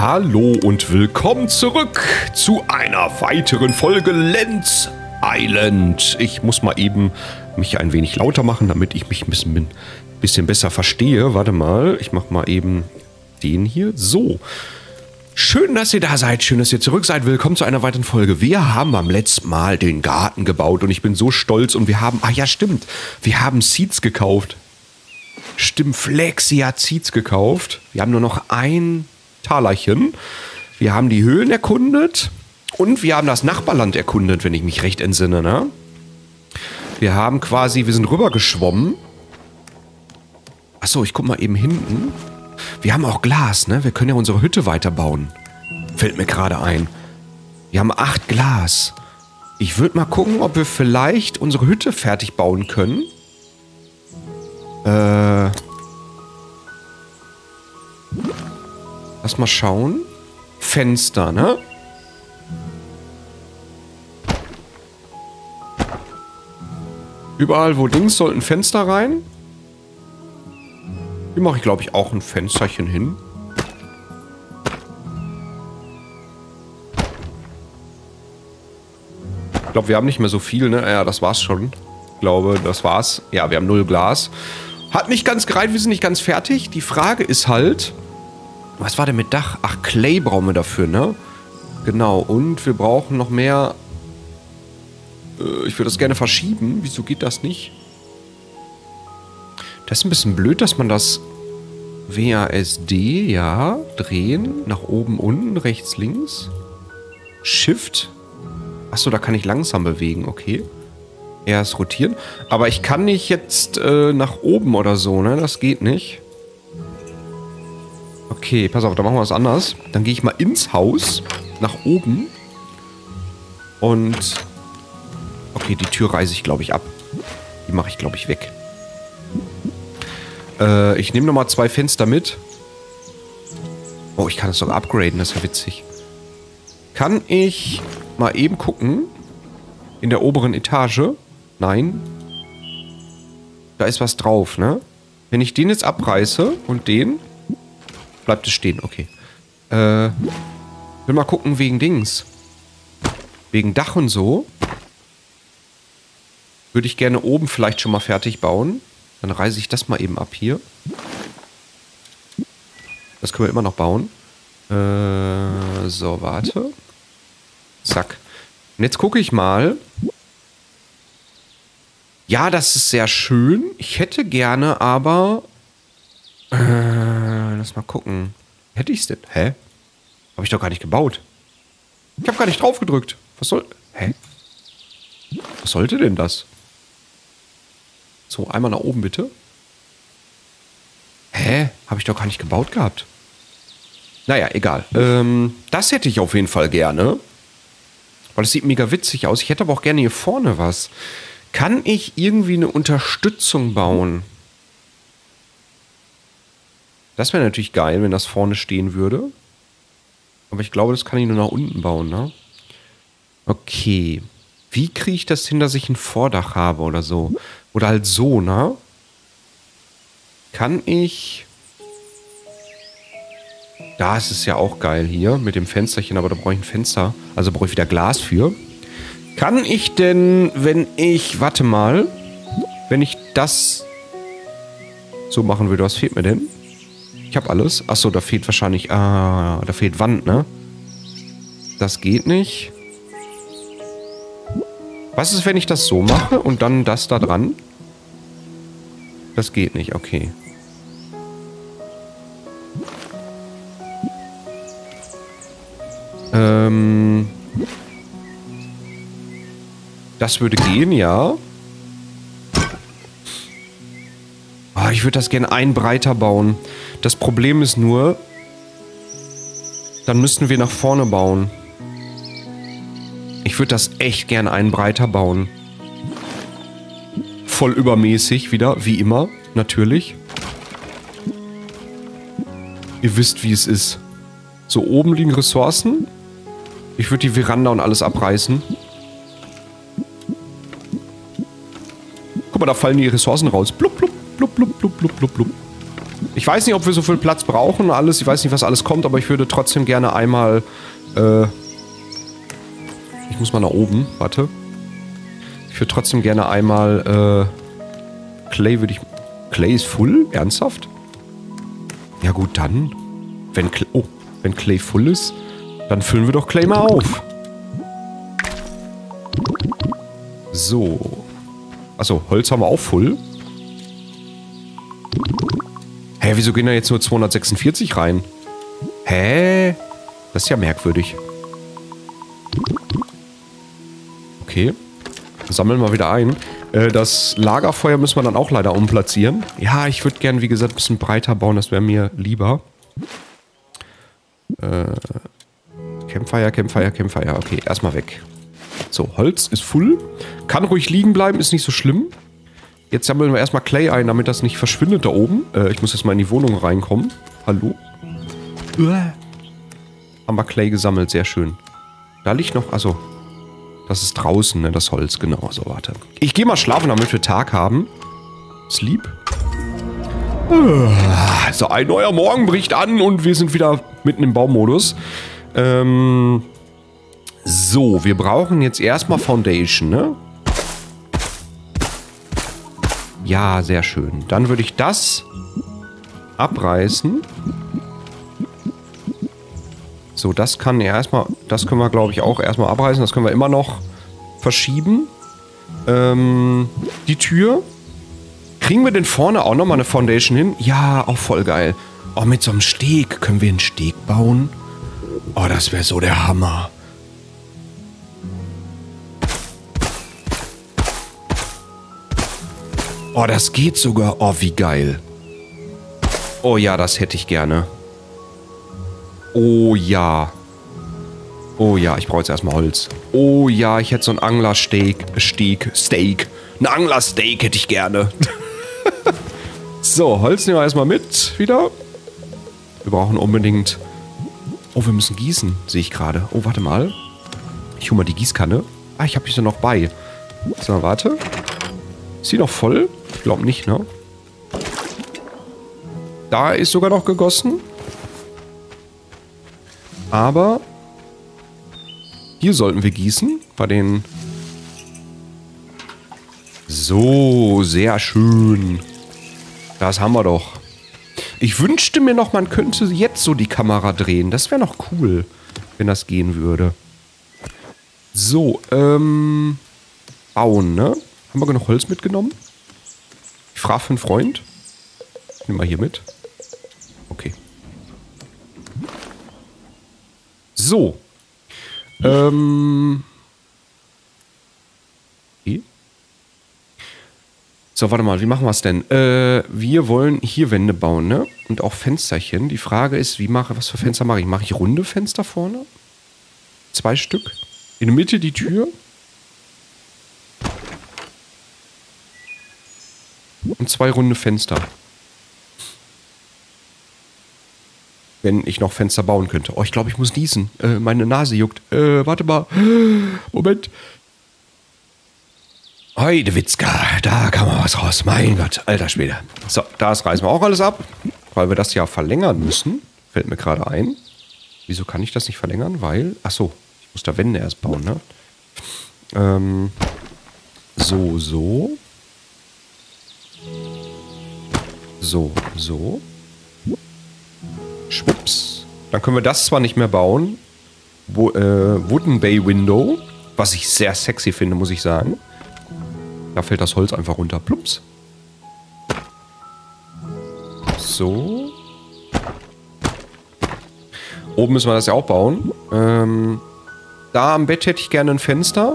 Hallo und willkommen zurück zu einer weiteren Folge Lens Island. Ich muss mal eben mich ein wenig lauter machen, damit ich mich ein bisschen besser verstehe. Warte mal, ich mache mal eben den hier. So, schön, dass ihr da seid, schön, dass ihr zurück seid. Willkommen zu einer weiteren Folge. Wir haben beim letzten Mal den Garten gebaut und ich bin so stolz und wir haben, ah ja stimmt, wir haben Seeds gekauft. Stimmt, Flexi hat Seeds gekauft. Wir haben nur noch ein Talerchen. Wir haben die Höhlen erkundet und wir haben das Nachbarland erkundet, wenn ich mich recht entsinne, ne? Wir sind rüber geschwommen. Achso, ich guck mal eben hinten. Wir haben auch Glas, ne? Wir können ja unsere Hütte weiterbauen. Fällt mir gerade ein. Wir haben 8 Glas. Ich würde mal gucken, ob wir vielleicht unsere Hütte fertig bauen können. Lass mal schauen. Fenster, ne? Überall, wo Dings, sollten Fenster rein. Hier mache ich, glaube ich, auch ein Fensterchen hin. Ich glaube, wir haben nicht mehr so viel, ne? Ja, das war's schon. Ich glaube, das war's. Ja, wir haben 0 Glas. Hat nicht ganz gereicht, wir sind nicht ganz fertig. Die Frage ist halt, was war denn mit Dach? Ach, Clay brauchen wir dafür, ne? Genau, und wir brauchen noch mehr. Ich würde das gerne verschieben. Wieso geht das nicht? Das ist ein bisschen blöd, dass man das WASD, ja, drehen. Nach oben, unten, rechts, links. Shift. Achso, da kann ich langsam bewegen, okay. Erst rotieren. Aber ich kann nicht jetzt nach oben oder so, ne? Das geht nicht. Okay, pass auf, da machen wir was anderes. Dann gehe ich mal ins Haus, nach oben. Und... okay, die Tür reiße ich, glaube ich, ab. Die mache ich, glaube ich, weg. Ich nehme nochmal 2 Fenster mit. Oh, ich kann das sogar upgraden, das ist ja witzig. Kann ich mal eben gucken? In der oberen Etage? Nein. Da ist was drauf, ne? Wenn ich den jetzt abreiße und den... bleibt es stehen, okay. Will mal gucken wegen Dings. Wegen Dach und so. Würde ich gerne oben vielleicht schon mal fertig bauen. Dann reiße ich das mal eben ab hier. Das können wir immer noch bauen. So, warte. Zack. Und jetzt gucke ich mal. Ja, das ist sehr schön. Ich hätte gerne aber... lass mal gucken. Hätte ich es denn? Hä? Habe ich doch gar nicht gebaut. Ich habe gar nicht drauf gedrückt. Was soll... hä? Was sollte denn das? So, einmal nach oben bitte. Hä? Habe ich doch gar nicht gebaut gehabt. Naja, egal. Das hätte ich auf jeden Fall gerne. Weil es sieht mega witzig aus. Ich hätte aber auch gerne hier vorne was. Kann ich irgendwie eine Unterstützung bauen? Das wäre natürlich geil, wenn das vorne stehen würde. Aber ich glaube, das kann ich nur nach unten bauen, ne? Okay. Wie kriege ich das hin, dass ich ein Vordach habe oder so? Oder halt so, ne? Kann ich... da ist es ja auch geil hier mit dem Fensterchen, aber da brauche ich ein Fenster. Also brauche ich wieder Glas für. Kann ich denn, wenn ich... warte mal. Wenn ich das so machen würde, was fehlt mir denn? Ich habe alles. Achso, da fehlt wahrscheinlich... da fehlt Wand, ne? Das geht nicht. Was ist, wenn ich das so mache und dann das da dran? Das geht nicht, okay. Das würde gehen, ja. Oh, ich würde das gerne ein breiter bauen. Das Problem ist nur, dann müssten wir nach vorne bauen. Ich würde das echt gern einen breiter bauen. Voll übermäßig wieder, wie immer, natürlich. Ihr wisst, wie es ist. So, oben liegen Ressourcen. Ich würde die Veranda und alles abreißen. Guck mal, da fallen die Ressourcen raus. Blub, blub, blub, blub, blub, blub, blub, blub. Ich weiß nicht, ob wir so viel Platz brauchen und alles. Ich weiß nicht, was alles kommt, aber ich würde trotzdem gerne einmal... ich muss mal nach oben. Warte. Ich würde trotzdem gerne einmal... Clay würde ich... Clay ist full? Ernsthaft? Ja gut, dann... Wenn Clay full ist, dann füllen wir doch Clay mal auf. So. Achso, Holz haben wir auch full. Hä, wieso gehen da jetzt nur 246 rein? Hä? Das ist ja merkwürdig. Okay. Sammeln wir wieder ein. Das Lagerfeuer müssen wir dann auch leider umplatzieren. Ja, ich würde gerne, wie gesagt, ein bisschen breiter bauen. Das wäre mir lieber. Campfire. Okay, erstmal weg. So, Holz ist full. Kann ruhig liegen bleiben, ist nicht so schlimm. Jetzt sammeln wir erstmal Clay ein, damit das nicht verschwindet da oben. Ich muss jetzt mal in die Wohnung reinkommen. Hallo? Haben wir Clay gesammelt, sehr schön. Da liegt noch, also, das ist draußen, ne, das Holz, genau. So, warte. Ich gehe mal schlafen, damit wir Tag haben. Sleep. So, ein neuer Morgen bricht an und wir sind wieder mitten im Baumodus. So, wir brauchen jetzt erstmal Foundation, ne? Ja, sehr schön. Dann würde ich das abreißen. So, das kann erstmal, das können wir, glaube ich, auch erstmal abreißen. Das können wir immer noch verschieben. Die Tür. Kriegen wir denn vorne auch nochmal eine Foundation hin? Ja, auch voll geil. Oh, mit so einem Steg. Können wir einen Steg bauen? Oh, das wäre so der Hammer. Oh, das geht sogar. Oh, wie geil. Oh ja, das hätte ich gerne. Oh ja. Oh ja, ich brauche jetzt erstmal Holz. Oh ja, ich hätte so ein Anglersteak. Steak. Ein Anglersteak hätte ich gerne. So, Holz nehmen wir erstmal mit. Wieder. Wir brauchen unbedingt... Oh, wir müssen gießen, sehe ich gerade. Oh, warte mal. Ich hole mal die Gießkanne. Ah, ich habe mich so noch bei. So, warte. Ist die noch voll? Ich glaube nicht, ne? Da ist sogar noch gegossen. Aber hier sollten wir gießen. Bei den... So, sehr schön. Das haben wir doch. Ich wünschte mir noch, man könnte jetzt so die Kamera drehen. Das wäre noch cool, wenn das gehen würde. So, bauen, ne? Haben wir genug Holz mitgenommen? Ich frage für einen Freund. Nimm mal hier mit. Okay. So. Okay. So, warte mal, wie machen wir es denn? Wir wollen hier Wände bauen, ne? Und auch Fensterchen. Die Frage ist, was für Fenster mache ich? Mache ich runde Fenster vorne? 2 Stück. In der Mitte die Tür. Und 2 runde Fenster. Wenn ich noch Fenster bauen könnte. Oh, ich glaube, ich muss niesen. Meine Nase juckt. Warte mal. Moment. Heidewitzka, da kann man was raus. Mein Gott, alter Schwede. So, das reißen wir auch alles ab, weil wir das ja verlängern müssen. Fällt mir gerade ein. Wieso kann ich das nicht verlängern? Weil, ach so, ich muss da Wände erst bauen, ne? So. Schwupps. Dann können wir das zwar nicht mehr bauen. Wooden Bay Window. Was ich sehr sexy finde, muss ich sagen. Da fällt das Holz einfach runter. Plups. So. Oben müssen wir das ja auch bauen. Da am Bett hätte ich gerne ein Fenster.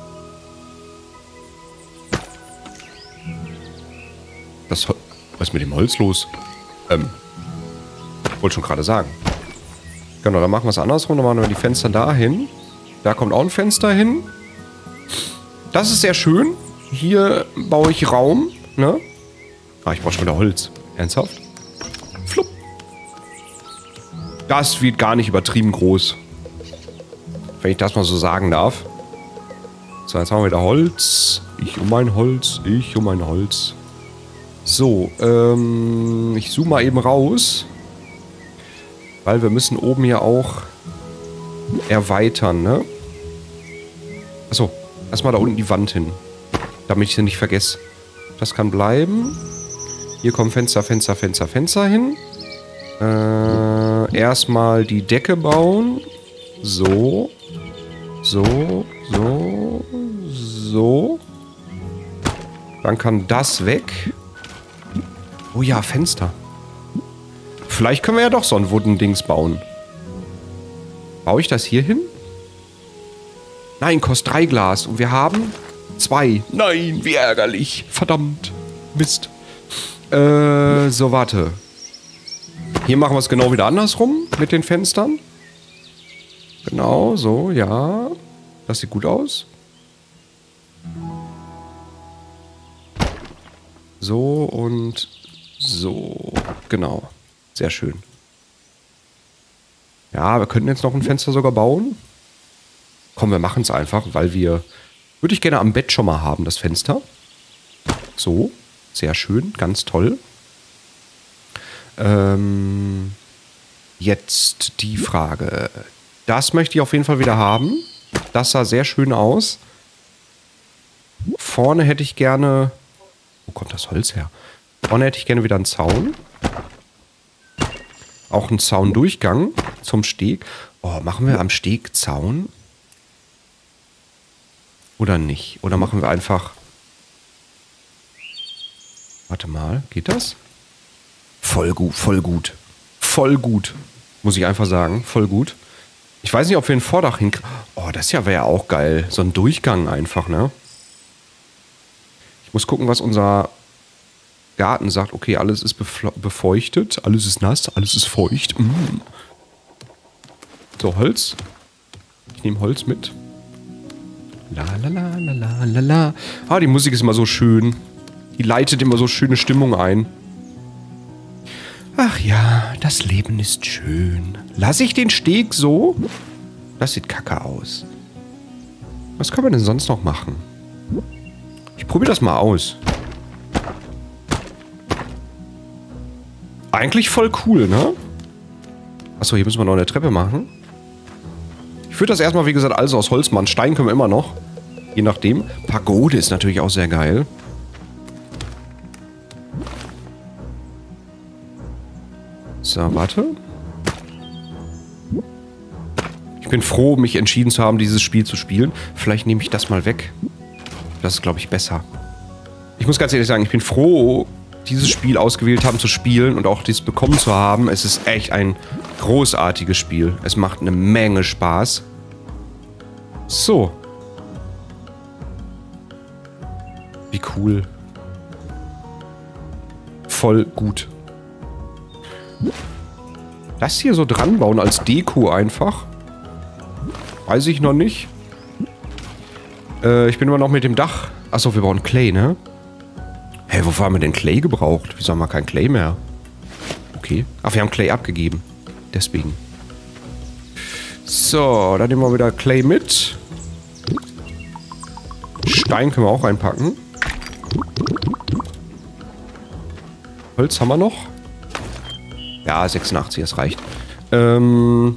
Was ist mit dem Holz los? Wollte schon gerade sagen. Genau, dann machen wir es andersrum. Dann machen wir die Fenster dahin. Da kommt auch ein Fenster hin. Das ist sehr schön. Hier baue ich Raum, ne? Ah, ich brauche schon wieder Holz. Ernsthaft? Flupp. Das wird gar nicht übertrieben groß. Wenn ich das mal so sagen darf. So, jetzt haben wir wieder Holz. Ich um mein Holz. So, ich zoome mal eben raus. Weil wir müssen oben ja auch erweitern, ne? Achso, erstmal da unten die Wand hin. Damit ich sie nicht vergesse. Das kann bleiben. Hier kommen Fenster, Fenster, Fenster, Fenster hin. Erstmal die Decke bauen. So. So, so, so. Dann kann das weg. Oh ja, Fenster. Vielleicht können wir ja doch so ein Wooden-Dings bauen. Baue ich das hier hin? Nein, kostet 3 Glas. Und wir haben 2. Nein, wie ärgerlich. Verdammt. Mist. So, warte. Hier machen wir es genau wieder andersrum mit den Fenstern. Genau, so, ja. Das sieht gut aus. So und so. Genau. Sehr schön. Ja, wir könnten jetzt noch ein Fenster sogar bauen. Komm, wir machen es einfach, weil wir... Würde ich gerne am Bett schon mal haben, das Fenster. So. Sehr schön. Ganz toll. Jetzt die Frage. Das möchte ich auf jeden Fall wieder haben. Das sah sehr schön aus. Vorne hätte ich gerne... Wo kommt das Holz her? Vorne hätte ich gerne wieder einen Zaun. Auch einen Zaundurchgang zum Steg. Oh, machen wir am Steg Zaun? Oder nicht? Oder machen wir einfach... Warte mal, geht das? Voll gut, voll gut. Voll gut. Muss ich einfach sagen, voll gut. Ich weiß nicht, ob wir ein Vordach hinkriegen. Oh, das wäre ja auch geil. So ein Durchgang einfach, ne? Ich muss gucken, was unser Garten sagt. Okay, alles ist befeuchtet. Alles ist nass, alles ist feucht. So, Holz. Ich nehme Holz mit. La la la la la la la. Ah, die Musik ist immer so schön. Die leitet immer so schöne Stimmung ein. Ach ja, das Leben ist schön. Lasse ich den Steg so? Das sieht kacke aus. Was können wir denn sonst noch machen? Ich probiere das mal aus. Eigentlich voll cool, ne? Achso, hier müssen wir noch eine Treppe machen. Ich würde das erstmal, wie gesagt, alles aus Holz machen. Stein können wir immer noch. Je nachdem. Pagode ist natürlich auch sehr geil. So, warte. Ich bin froh, mich entschieden zu haben, dieses Spiel zu spielen. Vielleicht nehme ich das mal weg. Das ist, glaube ich, besser. Ich muss ganz ehrlich sagen, ich bin froh, dieses Spiel ausgewählt haben zu spielen und auch dies bekommen zu haben. Es ist echt ein großartiges Spiel. Es macht eine Menge Spaß. So. Wie cool. Voll gut. Das hier so dran bauen als Deko einfach. Weiß ich noch nicht. Ich bin immer noch mit dem Dach. Achso, wir bauen Clay, ne? Hey, wofür haben wir denn Clay gebraucht? Wieso haben wir kein Clay mehr? Okay. Ach, wir haben Clay abgegeben. Deswegen. So, dann nehmen wir wieder Clay mit. Stein können wir auch reinpacken. Holz haben wir noch. Ja, 86, das reicht. Oh,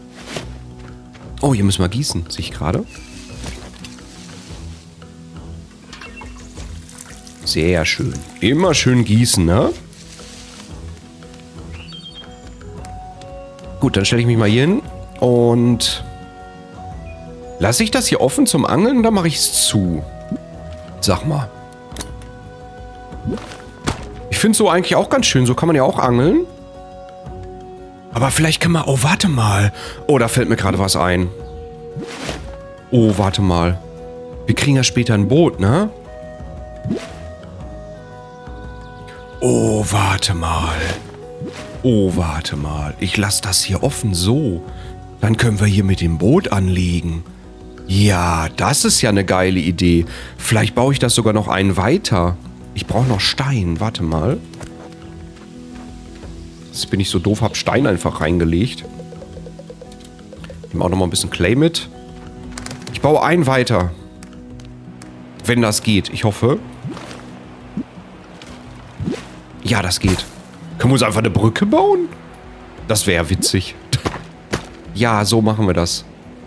hier müssen wir gießen, sehe ich gerade. Sehr schön. Immer schön gießen, ne? Gut, dann stelle ich mich mal hier hin. Und... Lasse ich das hier offen zum Angeln oder mache ich es zu? Sag mal. Ich finde es so eigentlich auch ganz schön. So kann man ja auch angeln. Aber vielleicht kann man... Oh, warte mal. Oh, da fällt mir gerade was ein. Oh, warte mal. Wir kriegen ja später ein Boot, ne? Oh, warte mal. Oh, warte mal. Ich lasse das hier offen so. Dann können wir hier mit dem Boot anlegen. Ja, das ist ja eine geile Idee. Vielleicht baue ich das sogar noch einen weiter. Ich brauche noch Stein. Warte mal. Jetzt bin ich so doof, habe Stein einfach reingelegt. Ich nehme auch noch mal ein bisschen Clay mit. Ich baue einen weiter. Wenn das geht. Ich hoffe. Ja, das geht. Können wir uns einfach eine Brücke bauen? Das wäre witzig. Ja, so machen wir das.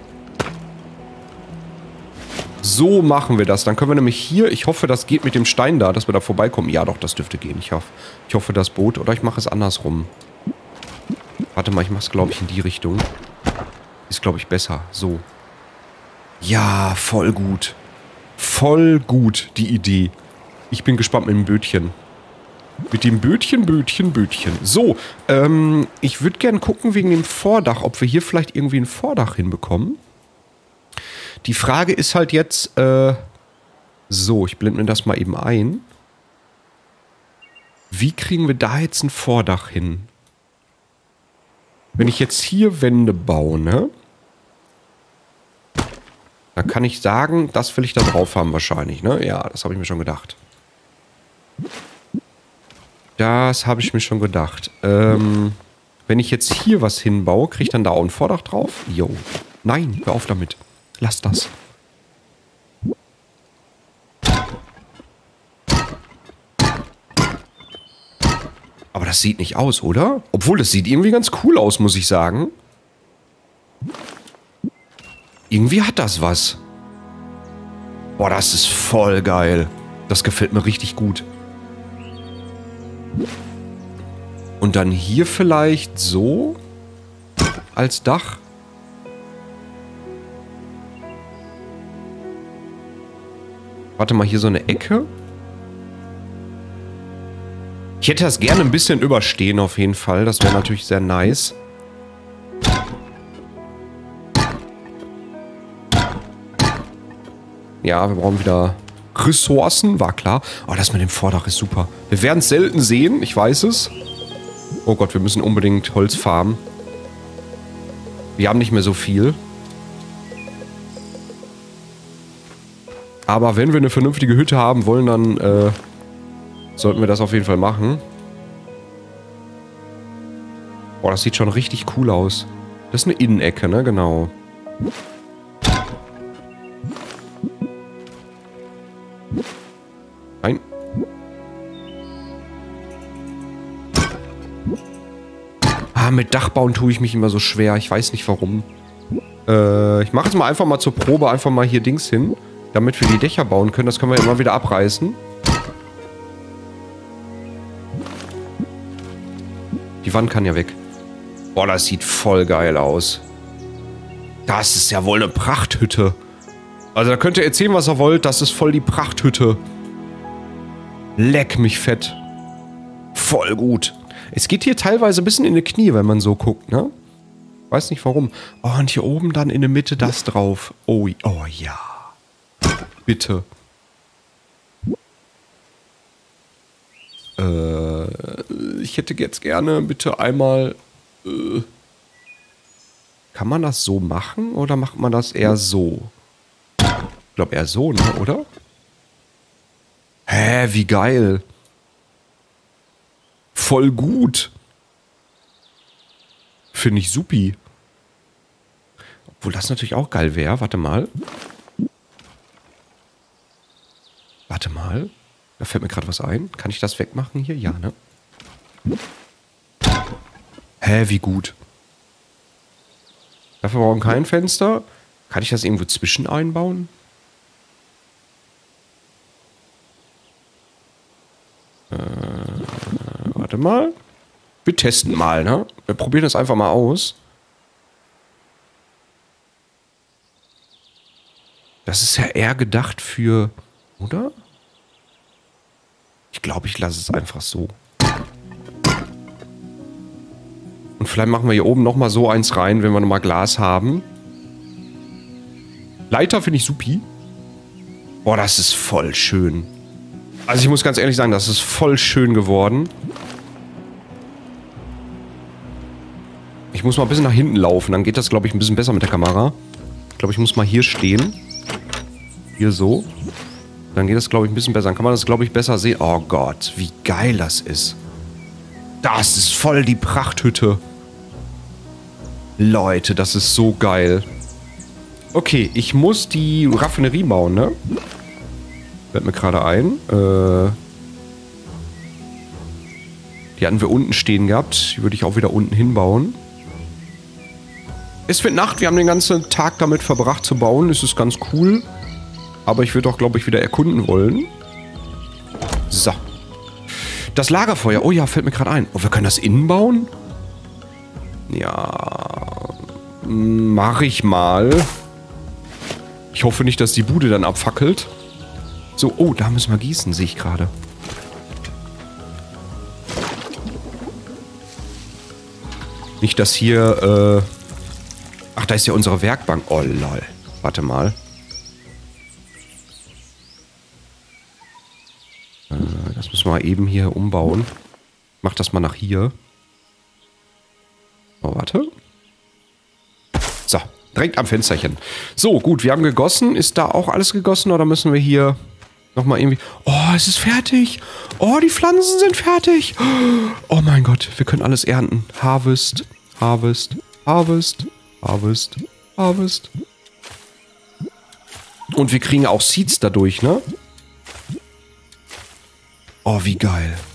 So machen wir das. Dann können wir nämlich hier, ich hoffe, das geht mit dem Stein da, dass wir da vorbeikommen. Ja, doch, das dürfte gehen. Ich hoffe, das Boot. Oder ich mache es andersrum. Warte mal, ich mache es, glaube ich, in die Richtung. Ist, glaube ich, besser. So. Ja, voll gut. Voll gut, die Idee. Ich bin gespannt mit dem Bötchen. Mit dem Bötchen. So, ich würde gerne gucken wegen dem Vordach, ob wir hier vielleicht irgendwie ein Vordach hinbekommen. Die Frage ist halt jetzt, so, ich blende mir das mal eben ein. Wie kriegen wir da jetzt ein Vordach hin? Wenn ich jetzt hier Wände baue, ne? Dann kann ich sagen, das will ich da drauf haben wahrscheinlich, ne? Ja, das habe ich mir schon gedacht. Das habe ich mir schon gedacht. Wenn ich jetzt hier was hinbaue, kriege ich dann da auch ein Vordach drauf? Jo. Nein, hör auf damit. Lass das. Aber das sieht nicht aus, oder? Obwohl, das sieht irgendwie ganz cool aus, muss ich sagen. Irgendwie hat das was. Boah, das ist voll geil. Das gefällt mir richtig gut. Und dann hier vielleicht so als Dach. Warte mal, hier so eine Ecke. Ich hätte das gerne ein bisschen überstehen auf jeden Fall. Das wäre natürlich sehr nice. Ja, wir brauchen wieder Ressourcen, war klar. Oh, das mit dem Vordach ist super. Wir werden es selten sehen, ich weiß es. Oh Gott, wir müssen unbedingt Holz farmen. Wir haben nicht mehr so viel. Aber wenn wir eine vernünftige Hütte haben wollen, dann sollten wir das auf jeden Fall machen. Boah, das sieht schon richtig cool aus. Das ist eine Innenecke, ne? Genau. Nein. Ah, mit Dachbauen tue ich mich immer so schwer. Ich weiß nicht warum. Ich mache es mal einfach mal zur Probe. Einfach mal hier Dings hin. Damit wir die Dächer bauen können. Das können wir immer wieder abreißen. Die Wand kann ja weg. Boah, das sieht voll geil aus. Das ist ja wohl eine Prachthütte. Also da könnt ihr erzählen, was ihr wollt. Das ist voll die Prachthütte. Leck mich fett. Voll gut. Es geht hier teilweise ein bisschen in die Knie, wenn man so guckt, ne? Weiß nicht warum. Oh, und hier oben dann in der Mitte das drauf. Oh, oh ja. Bitte. Ich hätte jetzt gerne bitte einmal... Kann man das so machen oder macht man das eher so? Ich glaube eher so, ne, oder? Hä, wie geil. Voll gut. Finde ich supi. Obwohl das natürlich auch geil wäre. Warte mal. Warte mal. Da fällt mir gerade was ein. Kann ich das wegmachen hier? Ja, ne? Hä, wie gut. Dafür brauchen wir kein Fenster. Kann ich das irgendwo zwischen einbauen? Warte mal. Wir testen mal, ne? Wir probieren das einfach mal aus. Das ist ja eher gedacht für... Oder? Ich glaube, ich lasse es einfach so. Und vielleicht machen wir hier oben nochmal so eins rein, wenn wir nochmal Glas haben. Leiter finde ich supi. Boah, das ist voll schön. Also ich muss ganz ehrlich sagen, das ist voll schön geworden. Ich muss mal ein bisschen nach hinten laufen, dann geht das, glaube ich, ein bisschen besser mit der Kamera. Ich glaube, ich muss mal hier stehen. Hier so. Dann geht das, glaube ich, ein bisschen besser. Dann kann man das, glaube ich, besser sehen. Oh Gott, wie geil das ist. Das ist voll die Prachthütte. Leute, das ist so geil. Okay, ich muss die Raffinerie bauen, ne? Fällt mir gerade ein. Die hatten wir unten stehen gehabt. Die würde ich auch wieder unten hinbauen. Es wird Nacht. Wir haben den ganzen Tag damit verbracht zu bauen. Das ist ganz cool. Aber ich würde auch, glaube ich, wieder erkunden wollen. So. Das Lagerfeuer. Oh ja, fällt mir gerade ein. Oh, wir können das innen bauen? Ja. Mache ich mal. Ich hoffe nicht, dass die Bude dann abfackelt. So, oh, da müssen wir gießen, sehe ich gerade. Nicht, dass hier, ach, da ist ja unsere Werkbank. Oh, lol. Warte mal. Das müssen wir eben hier umbauen. Mach das mal nach hier. Oh, warte. So, direkt am Fensterchen. So, gut, wir haben gegossen. Ist da auch alles gegossen oder müssen wir hier nochmal irgendwie... Oh, es ist fertig. Oh, die Pflanzen sind fertig. Oh mein Gott, wir können alles ernten. Harvest, Harvest, Harvest, Harvest, Harvest. Und wir kriegen auch Seeds dadurch, ne? Oh, wie geil.